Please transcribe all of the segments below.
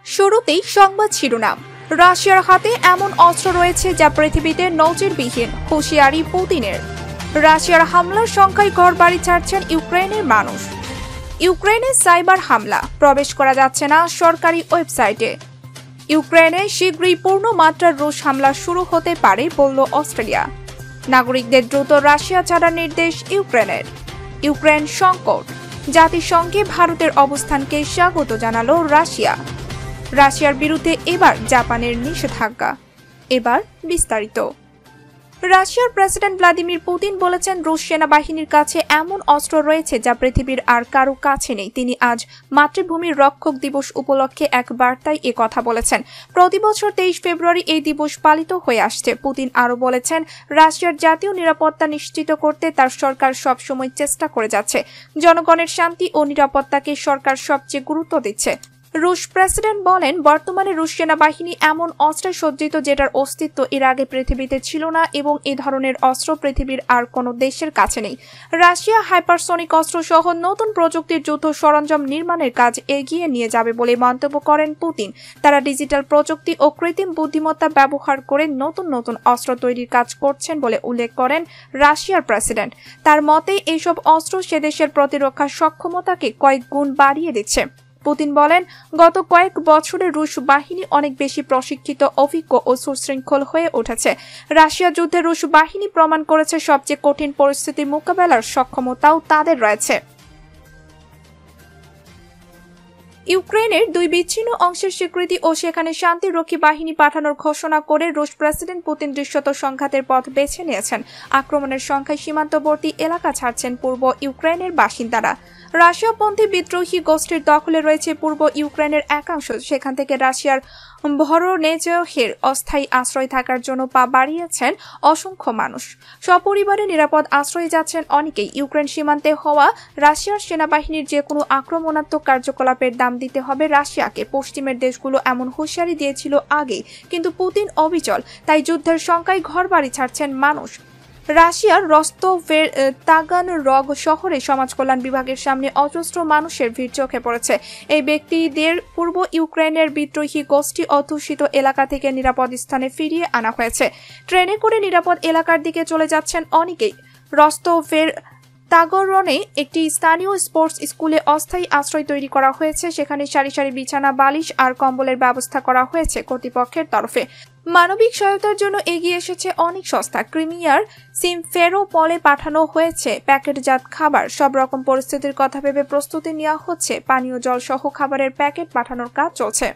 শুরুতেই সংবাদ শিরোনাম। রাশিয়ার হাতে এমন অস্ত্র রয়েছে যা পৃথিবীতে নজিরবিহীন, হুঁশিয়ারি পুতিনের। রাশিয়ার হামলার সংখ্যায় ঘরবাড়ি ছাড়ছেন ইউক্রেনের মানুষ। ইউক্রেনে সাইবার হামলা, প্রবেশ করা যাচ্ছে না সরকারি ওয়েবসাইটে। ইউক্রেনে শীঘ্রই পূর্ণ মাত্রার রুশ হামলা শুরু হতে পারে বলল অস্ট্রেলিয়া। নাগরিকদের দ্রুত রাশিয়া ছাড়ার নির্দেশ ইউক্রেনের। ইউক্রেন সংকট, জাতিসংঘে ভারতের অবস্থানকে স্বাগত জানালো রাশিয়া। রাশিয়ার বিরুদ্ধে এবার জাপানের নিষেধাজ্ঞা। এবার বিস্তারিত। রাশিয়ার প্রেসিডেন্ট ভ্লাদিমির পুতিন বলেছেন, রুশ সেনাবাহিনীর কাছে এমন অস্ত্র রয়েছে যা পৃথিবীর আর কারো কাছে নেই। তিনি আজ মাতৃভূমির রক্ষক দিবস উপলক্ষে এক বার্তায় এ কথা বলেছেন। প্রতি বছর 23 ফেব্রুয়ারি এই দিবস পালিত হয়ে আসছে। পুতিন আরও বলেছেন, রাশিয়ার জাতীয় নিরাপত্তা নিশ্চিত করতে তার সরকার সবসময় চেষ্টা করে যাচ্ছে। জনগণের শান্তি ও নিরাপত্তাকে সরকার সবচেয়ে গুরুত্ব দিচ্ছে। রুশ প্রেসিডেন্ট বলেন, বর্তমানে রুশ সেনাবাহিনী এমন অস্ত্রে সজ্জিত যেটার অস্তিত্ব এর আগে পৃথিবীতে ছিল না এবং এ ধরনের অস্ত্র পৃথিবীর আর কোনো দেশের কাছে নেই। রাশিয়া হাইপারসনিক অস্ত্র সহ নতুন প্রযুক্তির যুদ্ধ সরঞ্জাম নির্মাণের কাজ এগিয়ে নিয়ে যাবে বলে মন্তব্য করেন পুতিন। তারা ডিজিটাল প্রযুক্তি ও কৃত্রিম বুদ্ধিমত্তা ব্যবহার করে নতুন নতুন অস্ত্র তৈরির কাজ করছেন বলে উল্লেখ করেন রাশিয়ার প্রেসিডেন্ট। তার মতে এইসব অস্ত্র সে দেশের প্রতিরক্ষা সক্ষমতাকে কয়েক গুণ বাড়িয়ে দিচ্ছে। পুতিন বলেন, গত কয়েক বছরে রুশ বাহিনী অনেক বেশি প্রশিক্ষিত, অভিজ্ঞ ও সুশৃঙ্খল হয়ে উঠেছে। রাশিয়া যুদ্ধে রুশ বাহিনী প্রমাণ করেছে সবচেয়ে কঠিন পরিস্থিতি মোকাবেলার সক্ষমতাও তাদের রয়েছে। ইউক্রেনের দুই বিচ্ছিন্ন অংশের স্বীকৃতি ও সেখানে শান্তিরক্ষী বাহিনী পাঠানোর ঘোষণা করে রুশ প্রেসিডেন্ট পুতিন দৃশ্যত সংঘাতের পথ বেছে নিয়েছেন। আক্রমণের সংখ্যায় সীমান্তবর্তী এলাকা ছাড়ছেন পূর্ব ইউক্রেনের বাসিন্দারা। রাশিয়াপন্থী বিদ্রোহী গোষ্ঠীর দখলে রয়েছে পূর্ব ইউক্রেনের একাংশ। সেখান থেকে রাশিয়ার ভরোনেজহের অস্থায়ী আশ্রয় থাকার জন্য পা বাড়িয়েছেন অসংখ্য মানুষ। সপরিবারে নিরাপদ আশ্রয়ে যাচ্ছেন অনেকেই। ইউক্রেন সীমান্তে হওয়া রাশিয়ার সেনাবাহিনীর যে কোনো আক্রমণাত্মক কার্যকলাপের দাম দিতে হবে রাশিয়াকে। পশ্চিমের দেশগুলো এমন হুঁশিয়ারি দিয়েছিল আগেই, কিন্তু পুতিন অবিচল। তাই যুদ্ধের সংখ্যায় ঘরবাড়ি ছাড়ছেন মানুষ। রাশিয়ার রস্তভের তাগানরগ শহরে সমাজ কল্যাণ বিভাগের সামনে অজস্র মানুষের ভিড় চোখে পড়েছে। এই ব্যক্তিদের পূর্ব ইউক্রেনের বিদ্রোহী গোষ্ঠী অধ্যুষিত এলাকা থেকে নিরাপদ স্থানে ফিরিয়ে আনা হয়েছে। ট্রেনে করে নিরাপদ এলাকার দিকে চলে যাচ্ছেন অনেকেই। রস্তভের তাগরনে একটি স্থানীয় স্পোর্টস স্কুলে অস্থায়ী আশ্রয় তৈরি করা হয়েছে। সেখানে সারি সারি বিছানা, বালিশ আর কম্বলের ব্যবস্থা করা হয়েছে কর্তৃপক্ষের তরফে। মানবিক সহায়তার জন্য এগিয়ে এসেছে অনেক সংস্থা। ক্রিমিয়ার সিমফেরোপলে পাঠানো হয়েছে প্যাকেটজাত খাবার। সব রকম পরিস্থিতির কথা ভেবে প্রস্তুতি নেওয়া হচ্ছে। পানীয় জল সহ খাবারের প্যাকেট পাঠানোর কাজ চলছে।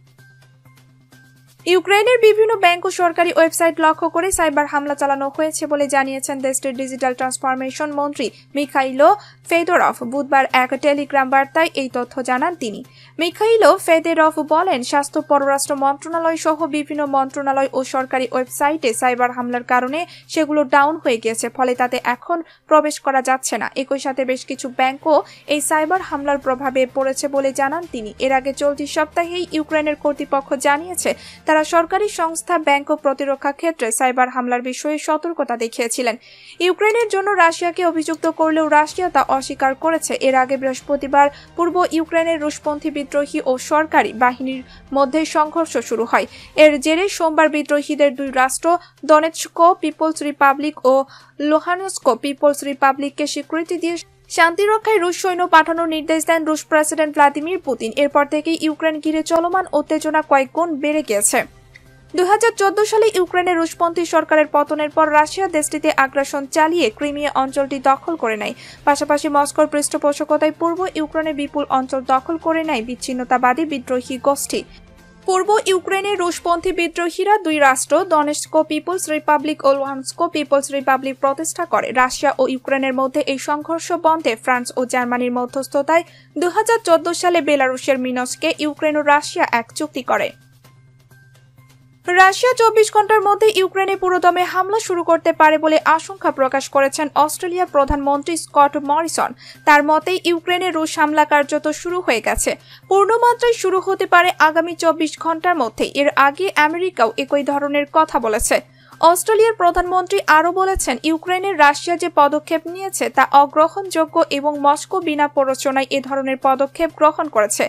ইউক্রেনের বিভিন্ন ব্যাংক ও সরকারি ওয়েবসাইট লক্ষ্য করে সাইবার হামলা চালানো হয়েছে বলে জানিয়েছেন দেশটির ডিজিটাল ট্রান্সফরমেশন মন্ত্রী মিখাইলো ফেদোরভ। বুধবার এক টেলিগ্রাম বার্তায় এই তথ্য জানান তিনি। মিখাইলো ফেদোরভ বলেন, স্বাস্থ্য, পররাষ্ট্র মন্ত্রণালয় সহ বিভিন্ন মন্ত্রণালয় ও সরকারি ওয়েবসাইটে সাইবার হামলার কারণে সেগুলো ডাউন হয়ে গিয়েছে, ফলে তাতে এখন প্রবেশ করা যাচ্ছে না। একই সাথে বেশ কিছু ব্যাংকও এই সাইবার হামলার প্রভাবে পড়েছে বলে জানান তিনি। এর আগে চলতি সপ্তাহেই ইউক্রেনের কর্তৃপক্ষ জানিয়েছে তারা সরকারি সংস্থা, ব্যাংক ও প্রতিরক্ষা ক্ষেত্রে সাইবার হামলার বিষয়ে সতর্কতা দেখিয়েছিলেন। ইউক্রেনের জন্য রাশিয়াকে অভিযুক্ত করলেও রাশিয়া তা অস্বীকার করেছে। এর আগে বৃহস্পতিবার পূর্ব ইউক্রেনের রুশপন্থী বিদ্রোহী ও সরকারি বাহিনীর মধ্যে সংঘর্ষ শুরু হয়। এর জেরে সোমবার বিদ্রোহীদের দুই রাষ্ট্র দনেৎস্ক পিপলস রিপাবলিক ও লুহানস্ক পিপলস রিপাবলিককে স্বীকৃতি দিয়ে শান্তিরক্ষায় রুশ সৈন্য পাঠানোর নির্দেশ দেন রুশ প্রেসিডেন্ট ভ্লাদিমির পুতিন। এরপর থেকেই ইউক্রেন ঘিরে চলমান উত্তেজনা কয়েক গুণ বেড়ে গিয়েছে। 2014 সালে ইউক্রেনের রুশপন্থী সরকারের পতনের পর রাশিয়া দেশটিতে আগ্রাসন চালিয়ে ক্রিমিয়া অঞ্চলটি দখল করে নেয়। পাশাপাশি মস্কোর পৃষ্ঠপোষকতায় পূর্ব ইউক্রেনের বিপুল অঞ্চল দখল করে নেয় বিচ্ছিন্নতাবাদী বিদ্রোহী গোষ্ঠী। পূর্ব ইউক্রেনের রুশপন্থী বিদ্রোহীরা দুই রাষ্ট্র দনেৎস্ক পিপলস রিপাবলিক ও লুহানস্ক পিপলস রিপাবলিক প্রতিষ্ঠা করে। রাশিয়া ও ইউক্রেনের মধ্যে এই সংঘর্ষ বন্ধে ফ্রান্স ও জার্মানির মধ্যস্থতায় 2014 সালে বেলারুশের মিনস্কে ইউক্রেন ও রাশিয়া এক চুক্তি করে। রাশিয়া 24 ঘন্টার মধ্যে ইউক্রেনে পুরোদমে হামলা শুরু করতে পারে বলে আশঙ্কা প্রকাশ করেছেন অস্ট্রেলিয়ার প্রধানমন্ত্রী স্কট মরিসন। তার মতে ইউক্রেনে রুশ হামলা কার্যত শুরু হয়ে গেছে। পূর্ণমাত্রায় শুরু হতে পারে আগামী 24 ঘন্টার মধ্যে। এর আগে আমেরিকাও একই ধরনের কথা বলেছে। অস্ট্রেলিয়ার প্রধানমন্ত্রী আরও বলেছেন, ইউক্রেনের রাশিয়া যে পদক্ষেপ নিয়েছে তা অগ্রহণযোগ্য এবং মস্কো বিনা প্ররোচনায় এ ধরনের পদক্ষেপ গ্রহণ করেছে।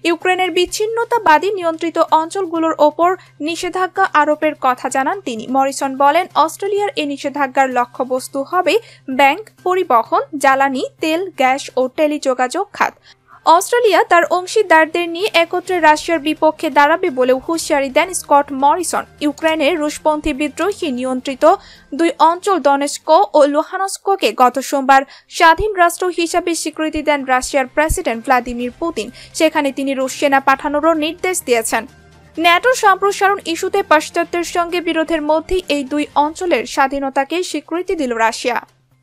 ইউক্রেনের বিচ্ছিন্নতাবাদী নিয়ন্ত্রিত অঞ্চলগুলোর ওপর নিষেধাজ্ঞা আরোপের কথা জানান তিনি। মরিসন বলেন, অস্ট্রেলিয়ার এই নিষেধাজ্ঞার লক্ষ্যবস্তু হবে ব্যাংক, পরিবহন, জ্বালানি, তেল, গ্যাস ও টেলিযোগাযোগ খাত। অস্ট্রেলিয়া তার অংশীদারদের নিয়ে একত্রে রাশিয়ার বিপক্ষে দাঁড়াবে বলেও হুঁশিয়ারি দেন স্কট মরিসন। ইউক্রেনের রুশপন্থী বিদ্রোহী নিয়ন্ত্রিত দুই অঞ্চল দনেস্ক ও লুহানস্ককে গত সোমবার স্বাধীন রাষ্ট্র হিসাবে স্বীকৃতি দেন রাশিয়ার প্রেসিডেন্ট ভ্লাদিমির পুতিন। সেখানে তিনি রুশ সেনা পাঠানোরও নির্দেশ দিয়েছেন। ন্যাটোর সম্প্রসারণ ইস্যুতে পাশ্চাত্যের সঙ্গে বিরোধের মধ্যেই এই দুই অঞ্চলের স্বাধীনতাকে স্বীকৃতি দিল রাশিয়া।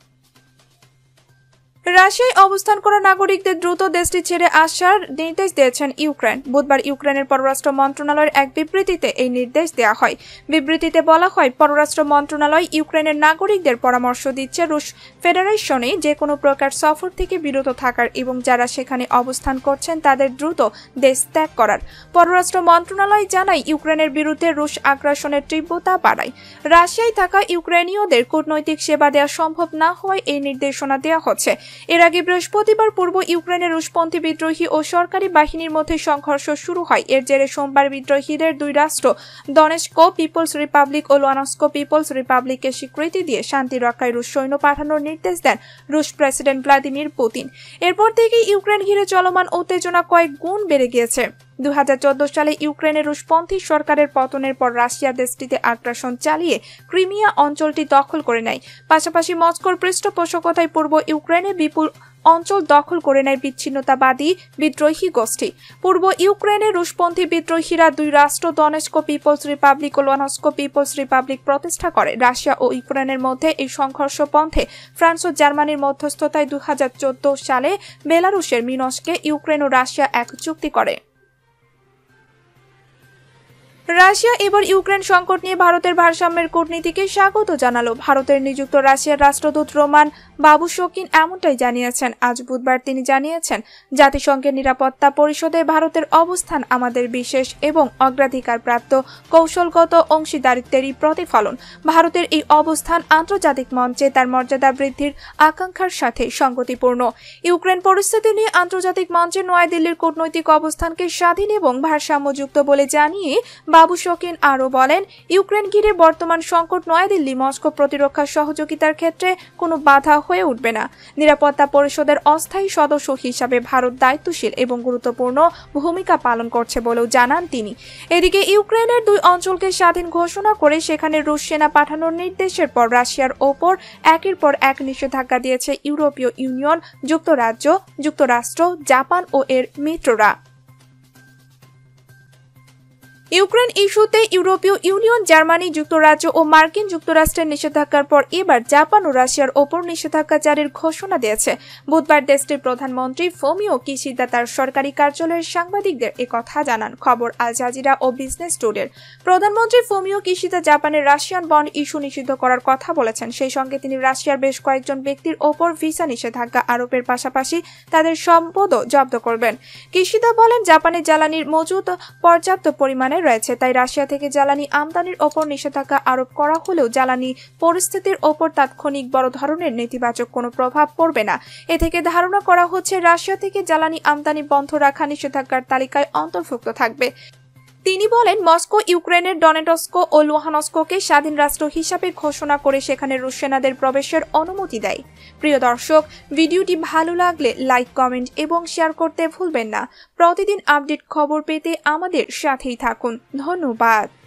রাশিয়ায় অবস্থান করা নাগরিকদের দ্রুত দেশটি ছেড়ে আসার নির্দেশ দিয়েছেন ইউক্রেন। বুধবার ইউক্রেনের পররাষ্ট্র মন্ত্রণালয়ের এক বিবৃতিতে এই নির্দেশ দেওয়া হয়। বিবৃতিতে বলা হয়, পররাষ্ট্র মন্ত্রণালয় ইউক্রেনের নাগরিকদের পরামর্শ দিচ্ছে রুশ ফেডারেশনে যে কোনো প্রকার সফর থেকে বিরত থাকার এবং যারা সেখানে অবস্থান করছেন তাদের দ্রুত দেশ ত্যাগ করার। পররাষ্ট্র মন্ত্রণালয় জানায়, ইউক্রেনের বিরুদ্ধে রুশ আগ্রাসনের তীব্রতা বাড়ায়। রাশিয়ায় থাকা ইউক্রেনীয়দের কূটনৈতিক সেবা দেওয়া সম্ভব না হওয়ায় এই নির্দেশনা দেওয়া হচ্ছে। এর আগে বৃহস্পতিবার পূর্ব ইউক্রেনের রুশপন্থী বিদ্রোহী ও সরকারি বাহিনীর মধ্যে সংঘর্ষ শুরু হয়। এর জেরে সোমবার বিদ্রোহীদের দুই রাষ্ট্র দনেস্ক পিপলস রিপাবলিক ও লুহানস্ক পিপলস রিপাবলিককে স্বীকৃতি দিয়ে শান্তি রক্ষায় রুশ সৈন্য পাঠানোর নির্দেশ দেন রুশ প্রেসিডেন্ট ভ্লাদিমির পুতিন। এরপর থেকেই ইউক্রেন ঘিরে চলমান উত্তেজনা কয়েক গুণ বেড়ে গিয়েছে। 2014 সালে ইউক্রেনের রুশপন্থী সরকারের পতনের পর রাশিয়া দেশটিতে আগ্রাসন চালিয়ে ক্রিমিয়া অঞ্চলটি দখল করে নেয়। পাশাপাশি মস্কোর পৃষ্ঠপোষকতায় পূর্ব ইউক্রেনে বিপুল অঞ্চল দখল করে নেয় বিচ্ছিন্নতাবাদী বিদ্রোহী গোষ্ঠী। পূর্ব ইউক্রেনের রুশপন্থী বিদ্রোহীরা দুই রাষ্ট্র দনেস্ক পিপলস রিপাবলিক ও লুহানস্ক পিপলস রিপাবলিক প্রতিষ্ঠা করে। রাশিয়া ও ইউক্রেনের মধ্যে এই সংঘর্ষ পন্থে ফ্রান্স ও জার্মানির মধ্যস্থতায় 2014 সালে বেলারুশের মিনস্কে ইউক্রেন ও রাশিয়া এক চুক্তি করে। রাশিয়া এবার ইউক্রেন সংকট নিয়ে ভারতের ভারসাম্যের কূটনীতিকে স্বাগত জানালো। ভারতের নিযুক্ত রাশিয়ার রাষ্ট্রদূত রোমান বাবুশকিন এমনটাই জানিয়েছেন। আজ বুধবার তিনি জানিয়েছেন, জাতিসংঘের নিরাপত্তা পরিষদে ভারতের অবস্থান আমাদের বিশেষ এবং অগ্রাধিকারপ্রাপ্ত কৌশলগত অংশীদারিত্বেরই প্রতিফলন। ভারতের এই অবস্থান আন্তর্জাতিক মঞ্চে তার মর্যাদা বৃদ্ধির আকাঙ্ক্ষার সাথে সঙ্গতিপূর্ণ। ইউক্রেন পরিস্থিতি নিয়ে আন্তর্জাতিক মঞ্চে নয়াদিল্লির কূটনৈতিক অবস্থানকে স্বাধীন এবং ভারসাম্যযুক্ত বলে জানিয়ে বাবুশকিন আরও বলেন, ইউক্রেন ঘিরে বর্তমান সংকট নয়াদিল্লি মস্কো প্রতিরক্ষা সহযোগিতার ক্ষেত্রে কোনো বাধা হয়ে উঠবে না। নিরাপত্তা পরিষদের অস্থায়ী সদস্য হিসাবে ভারত দায়িত্বশীল এবং গুরুত্বপূর্ণ ভূমিকা পালন করছে বলেও জানান তিনি। এদিকে ইউক্রেনের দুই অঞ্চলকে স্বাধীন ঘোষণা করে সেখানে রুশ সেনা পাঠানোর নির্দেশের পর রাশিয়ার ওপর একের পর এক নিষেধাজ্ঞা দিয়েছে ইউরোপীয় ইউনিয়ন, যুক্তরাজ্য, যুক্তরাষ্ট্র, জাপান ও এর মিত্ররা। ইউক্রেন ইস্যুতে ইউরোপীয় ইউনিয়ন, জার্মানি, যুক্তরাজ্য ও মার্কিন যুক্তরাষ্ট্রের নিষেধাজ্ঞার পর এবার জাপান ও রাশিয়ার ওপর নিষেধাজ্ঞা জারির ঘোষণা দিয়েছে। বুধবার দেশটির প্রধানমন্ত্রী ফুমিও কিশিদা তার সরকারি কার্যালয়ের সাংবাদিকদের একথা জানান। খবর আল জাজিরা ও বিজনেস টুডের। প্রধানমন্ত্রী ফুমিও কিশিদা জাপানের রাশিয়ান বন্ড ইস্যু নিষিদ্ধ করার কথা বলেছেন। সেই সঙ্গে তিনি রাশিয়ার বেশ কয়েকজন ব্যক্তির ওপর ভিসা নিষেধাজ্ঞা আরোপের পাশাপাশি তাদের সম্পদও জব্দ করবেন। কিশিদা বলেন, জাপানের জ্বালানির মজুত পর্যাপ্ত পরিমাণে রয়েছে, তাই রাশিয়া থেকে জ্বালানি আমদানির ওপর নিষেধাজ্ঞা আরোপ করা হলেও জ্বালানি পরিস্থিতির ওপর তাৎক্ষণিক বড় ধরনের নেতিবাচক কোনো প্রভাব পড়বে না। এ থেকে ধারণা করা হচ্ছে রাশিয়া থেকে জ্বালানি আমদানি বন্ধ রাখা নিষেধাজ্ঞার তালিকায় অন্তর্ভুক্ত থাকবে। তিনি বলেন, মস্কো ইউক্রেনের ডনেটস্ক ও লুহানস্ককে স্বাধীন রাষ্ট্র হিসাবে ঘোষণা করে সেখানে রুশ সেনাদের প্রবেশের অনুমতি দেয়। প্রিয় দর্শক, ভিডিওটি ভালো লাগলে লাইক, কমেন্ট এবং শেয়ার করতে ভুলবেন না। প্রতিদিন আপডেট খবর পেতে আমাদের সাথেই থাকুন। ধন্যবাদ।